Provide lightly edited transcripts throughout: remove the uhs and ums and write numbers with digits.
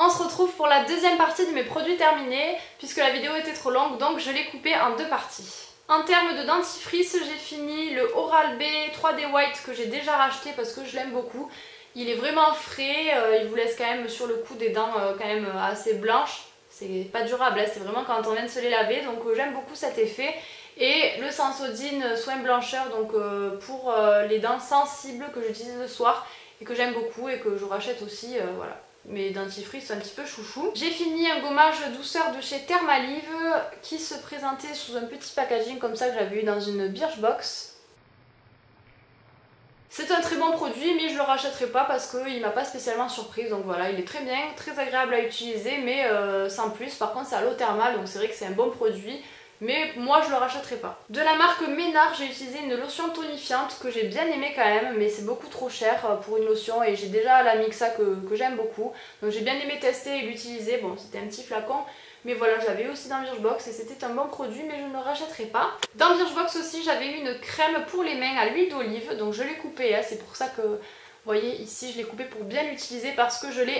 On se retrouve pour la deuxième partie de mes produits terminés, puisque la vidéo était trop longue, donc je l'ai coupée en deux parties. En termes de dentifrice, j'ai fini le Oral-B 3D White que j'ai déjà racheté parce que je l'aime beaucoup. Il est vraiment frais, il vous laisse quand même sur le cou des dents quand même assez blanches. C'est pas durable, hein, c'est vraiment quand on vient de se les laver, donc j'aime beaucoup cet effet. Et le Sensodyne soin blancheur, donc pour les dents sensibles que j'utilise le soir et que j'aime beaucoup et que je rachète aussi, voilà. Mes dentifrices un petit peu chouchou. J'ai fini un gommage douceur de chez Thermalive qui se présentait sous un petit packaging comme ça que j'avais eu dans une Birchbox. C'est un très bon produit mais je le rachèterai pas parce qu'il m'a pas spécialement surprise, donc voilà, il est très bien, très agréable à utiliser mais sans plus. Par contre c'est à l'eau thermale donc c'est vrai que c'est un bon produit. Mais moi je le rachèterai pas. De la marque Ménard, j'ai utilisé une lotion tonifiante que j'ai bien aimée quand même, mais c'est beaucoup trop cher pour une lotion et j'ai déjà la Mixa que j'aime beaucoup. Donc j'ai bien aimé tester et l'utiliser. Bon, c'était un petit flacon, mais voilà, je l'avais eu aussi dans Birchbox et c'était un bon produit, mais je ne le rachèterai pas. Dans Birchbox aussi, j'avais eu une crème pour les mains à l'huile d'olive, donc je l'ai coupée, hein, c'est pour ça que... Vous voyez ici je l'ai coupé pour bien l'utiliser parce que je l'ai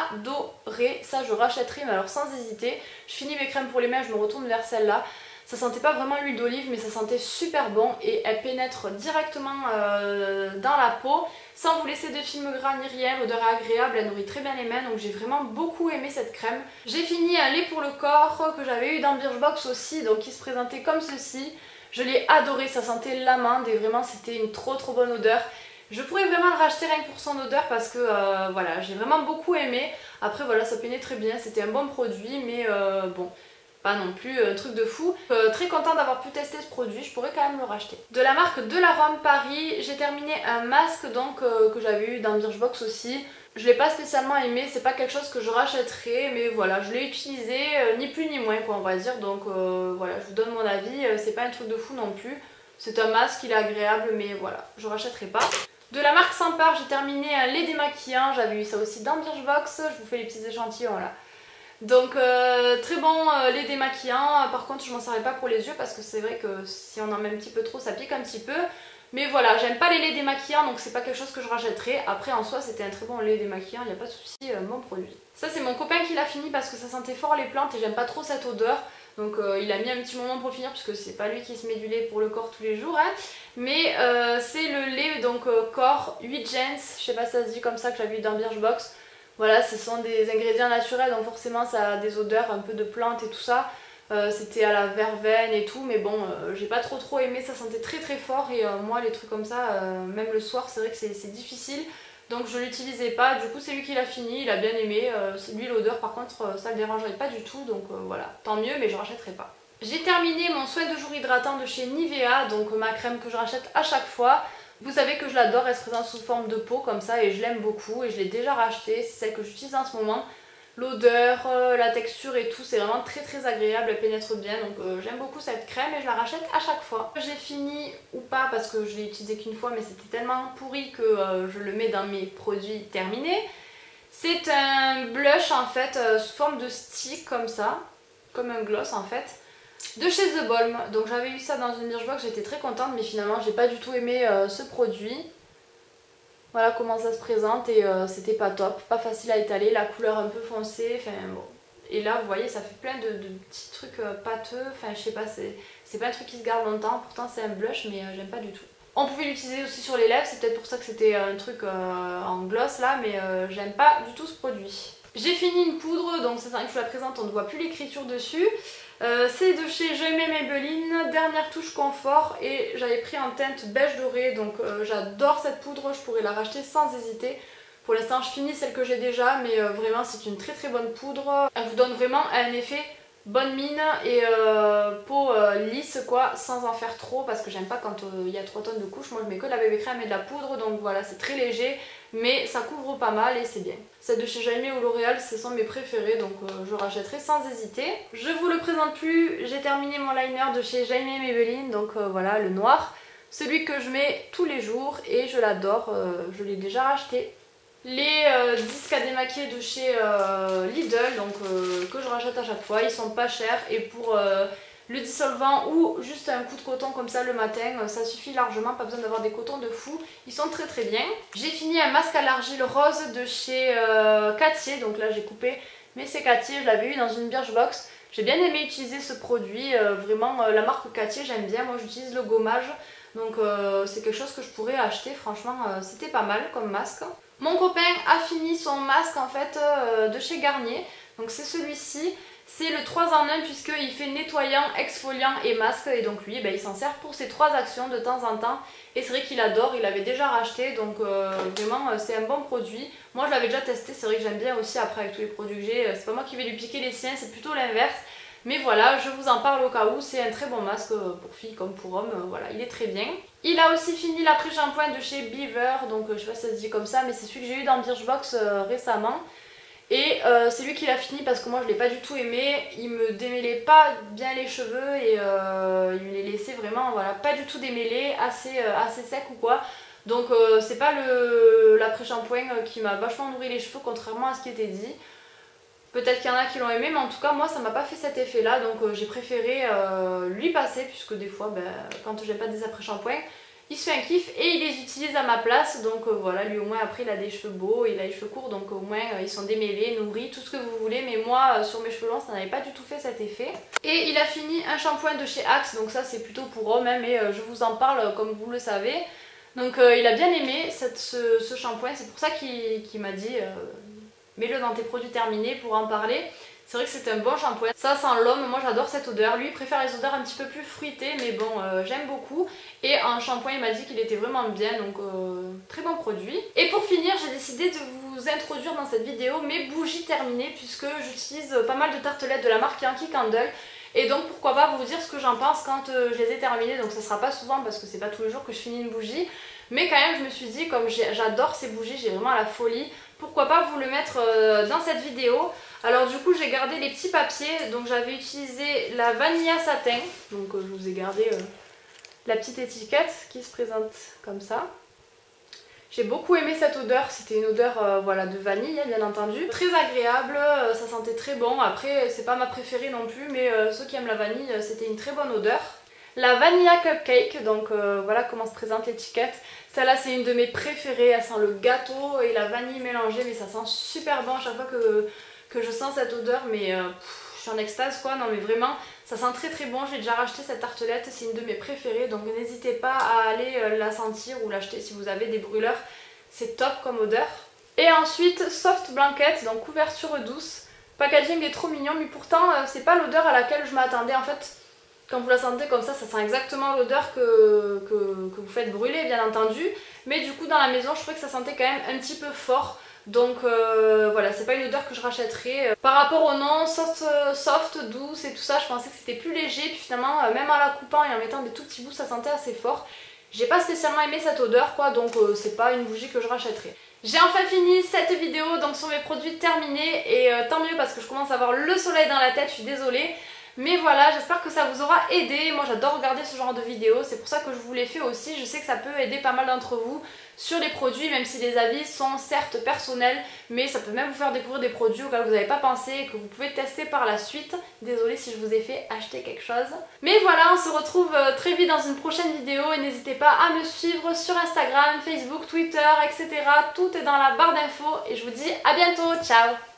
adoré. Ça je rachèterai mais alors sans hésiter. Je finis mes crèmes pour les mains, je me retourne vers celle-là. Ça sentait pas vraiment l'huile d'olive mais ça sentait super bon et elle pénètre directement dans la peau sans vous laisser de film gras ni rien. L'odeur est agréable, elle nourrit très bien les mains donc j'ai vraiment beaucoup aimé cette crème. J'ai fini un lait pour le corps que j'avais eu dans Birchbox aussi, donc qui se présentait comme ceci. Je l'ai adoré, ça sentait l'amande et vraiment c'était une trop bonne odeur. Je pourrais vraiment le racheter rien que pour son odeur parce que voilà, j'ai vraiment beaucoup aimé. Après voilà, ça peinait très bien, c'était un bon produit mais bon, pas non plus un truc de fou. Très contente d'avoir pu tester ce produit, je pourrais quand même le racheter. De la marque De La Rome Paris, j'ai terminé un masque donc que j'avais eu dans Birchbox aussi. Je l'ai pas spécialement aimé, c'est pas quelque chose que je rachèterais, mais voilà, je l'ai utilisé ni plus ni moins quoi on va dire. Donc voilà, je vous donne mon avis, c'est pas un truc de fou non plus. C'est un masque, il est agréable mais voilà, je rachèterai pas. De la marque Sempar, j'ai terminé un lait démaquillant, j'avais eu ça aussi dans Birchbox, je vous fais les petits échantillons là. Donc très bon lait démaquillant, par contre je m'en servais pas pour les yeux parce que c'est vrai que si on en met un petit peu trop ça pique un petit peu. Mais voilà, j'aime pas les laits démaquillants donc c'est pas quelque chose que je rachèterai. Après en soi c'était un très bon lait démaquillant, il n'y a pas de souci, bon produit. Ça c'est mon copain qui l'a fini parce que ça sentait fort les plantes et j'aime pas trop cette odeur. Donc il a mis un petit moment pour le finir puisque c'est pas lui qui se met du lait pour le corps tous les jours hein. Mais c'est le lait donc corps 8 gens, je sais pas si ça se dit comme ça, que j'avais eu dans Birchbox. Voilà, ce sont des ingrédients naturels donc forcément ça a des odeurs un peu de plantes et tout ça. C'était à la verveine et tout mais bon j'ai pas trop aimé, ça sentait très fort et moi les trucs comme ça même le soir c'est vrai que c'est difficile. Donc je l'utilisais pas, du coup c'est lui qui l'a fini, il a bien aimé, lui l'odeur par contre ça le dérangerait pas du tout donc voilà, tant mieux mais je rachèterai pas. J'ai terminé mon soin de jour hydratant de chez Nivea, donc ma crème que je rachète à chaque fois. Vous savez que je l'adore, elle se présente sous forme de pot comme ça et je l'aime beaucoup et je l'ai déjà rachetée, c'est celle que j'utilise en ce moment. L'odeur, la texture et tout, c'est vraiment très agréable, elle pénètre bien donc j'aime beaucoup cette crème et je la rachète à chaque fois. J'ai fini ou pas parce que je l'ai utilisé qu'une fois mais c'était tellement pourri que je le mets dans mes produits terminés. C'est un blush en fait sous forme de stick comme ça, comme un gloss en fait, de chez The Balm. Donc j'avais eu ça dans une Birchbox, j'étais très contente mais finalement j'ai pas du tout aimé ce produit. Voilà comment ça se présente et c'était pas top, pas facile à étaler, la couleur un peu foncée, enfin bon. Et là vous voyez ça fait plein de petits trucs pâteux, enfin je sais pas, c'est pas un truc qui se garde longtemps, pourtant c'est un blush mais j'aime pas du tout. On pouvait l'utiliser aussi sur les lèvres, c'est peut-être pour ça que c'était un truc en gloss là, mais j'aime pas du tout ce produit. J'ai fini une poudre, donc c'est ça que je vous la présente, on ne voit plus l'écriture dessus. C'est de chez Jaime Maybelline, dernière touche confort et j'avais pris en teinte beige doré donc j'adore cette poudre, je pourrais la racheter sans hésiter. Pour l'instant je finis celle que j'ai déjà mais vraiment c'est une très bonne poudre. Elle vous donne vraiment un effet bonne mine et peau lisse quoi, sans en faire trop parce que j'aime pas quand il y a 3 tonnes de couches. Moi je mets que de la bébé crème et de la poudre donc voilà c'est très léger mais ça couvre pas mal et c'est bien. Celle de chez Jaime ou L'Oréal ce sont mes préférés donc je rachèterai sans hésiter. Je vous le présente plus, j'ai terminé mon liner de chez Jaime Maybelline donc voilà le noir. Celui que je mets tous les jours et je l'adore, je l'ai déjà racheté. Les disques à démaquiller de chez Lidl donc que je rachète à chaque fois, ils sont pas chers et pour le dissolvant ou juste un coup de coton comme ça le matin, ça suffit largement, pas besoin d'avoir des cotons de fou, ils sont très très bien. J'ai fini un masque à l'argile rose de chez Cattier, donc là j'ai coupé, mais c'est Cattier, je l'avais eu dans une Birchbox. J'ai bien aimé utiliser ce produit, vraiment la marque Cattier j'aime bien, moi j'utilise le gommage, donc c'est quelque chose que je pourrais acheter, franchement c'était pas mal comme masque. Mon copain a fini son masque en fait de chez Garnier, donc c'est celui-ci. C'est le 3 en 1 puisqu'il fait nettoyant, exfoliant et masque et donc lui il s'en sert pour ces 3 actions de temps en temps et c'est vrai qu'il adore, il l'avait déjà racheté donc vraiment c'est un bon produit. Moi je l'avais déjà testé, c'est vrai que j'aime bien aussi après avec tous les produits que j'ai, c'est pas moi qui vais lui piquer les siens, c'est plutôt l'inverse. Mais voilà, je vous en parle au cas où, c'est un très bon masque pour filles comme pour hommes, voilà, il est très bien. Il a aussi fini l'après-shampoing de chez Beaver, donc je sais pas si ça se dit comme ça, mais c'est celui que j'ai eu dans Birchbox récemment. Et c'est lui qui l'a fini parce que moi je l'ai pas du tout aimé, il me démêlait pas bien les cheveux et il me les laissait vraiment voilà, pas du tout démêlés, assez sec ou quoi. Donc c'est pas l'après-shampoing qui m'a vachement nourri les cheveux contrairement à ce qui était dit. Peut-être qu'il y en a qui l'ont aimé mais en tout cas moi ça m'a pas fait cet effet là donc j'ai préféré lui passer puisque des fois quand j'ai pas des après-shampoings, il se fait un kiff et il les utilise à ma place donc voilà, lui au moins après il a des cheveux beaux, il a les cheveux courts donc au moins ils sont démêlés, nourris, tout ce que vous voulez, mais moi sur mes cheveux longs ça n'avait pas du tout fait cet effet. Et il a fini un shampoing de chez Axe, donc ça c'est plutôt pour homme hein, mais je vous en parle comme vous le savez. Donc il a bien aimé ce shampoing, c'est pour ça qu'il m'a dit mets-le dans tes produits terminés pour en parler. C'est vrai que c'est un bon shampoing. Ça sent l'homme, moi j'adore cette odeur. Lui il préfère les odeurs un petit peu plus fruitées mais bon j'aime beaucoup. Et en shampoing il m'a dit qu'il était vraiment bien donc très bon produit. Et pour finir j'ai décidé de vous introduire dans cette vidéo mes bougies terminées puisque j'utilise pas mal de tartelettes de la marque Yankee Candle. Et donc pourquoi pas vous dire ce que j'en pense quand je les ai terminées. Donc ça sera pas souvent parce que c'est pas tous les jours que je finis une bougie. Mais quand même je me suis dit comme j'adore ces bougies, j'ai vraiment la folie. Pourquoi pas vous le mettre dans cette vidéo. Alors du coup j'ai gardé les petits papiers, donc j'avais utilisé la Vanilla Satin, donc je vous ai gardé la petite étiquette qui se présente comme ça. J'ai beaucoup aimé cette odeur, c'était une odeur voilà, de vanille bien entendu. Très agréable, ça sentait très bon, après c'est pas ma préférée non plus, mais ceux qui aiment la vanille c'était une très bonne odeur. La Vanilla Cupcake, donc voilà comment se présente l'étiquette. Celle-là c'est une de mes préférées, elle sent le gâteau et la vanille mélangée, mais ça sent super bon à chaque fois que je sens cette odeur, mais je suis en extase quoi, non mais vraiment ça sent très très bon, j'ai déjà racheté cette tartelette, c'est une de mes préférées donc n'hésitez pas à aller la sentir ou l'acheter si vous avez des brûleurs, c'est top comme odeur. Et ensuite Soft Blanket, donc couverture douce, packaging est trop mignon mais pourtant c'est pas l'odeur à laquelle je m'attendais en fait. Quand vous la sentez comme ça sent exactement l'odeur que vous faites brûler bien entendu, mais du coup dans la maison je trouvais que ça sentait quand même un petit peu fort. Donc voilà, c'est pas une odeur que je rachèterai. Par rapport au nom, soft, douce et tout ça, je pensais que c'était plus léger. Puis finalement, même en la coupant et en mettant des tout petits bouts, ça sentait assez fort. J'ai pas spécialement aimé cette odeur quoi, donc c'est pas une bougie que je rachèterai. J'ai enfin fini cette vidéo donc sur mes produits terminés et tant mieux parce que je commence à avoir le soleil dans la tête, je suis désolée. Mais voilà, j'espère que ça vous aura aidé. Moi j'adore regarder ce genre de vidéos, c'est pour ça que je vous l'ai fait aussi. Je sais que ça peut aider pas mal d'entre vous sur les produits, même si les avis sont certes personnels, mais ça peut même vous faire découvrir des produits auxquels vous n'avez pas pensé et que vous pouvez tester par la suite. Désolée si je vous ai fait acheter quelque chose. Mais voilà, on se retrouve très vite dans une prochaine vidéo et n'hésitez pas à me suivre sur Instagram, Facebook, Twitter, etc. Tout est dans la barre d'infos et je vous dis à bientôt, ciao!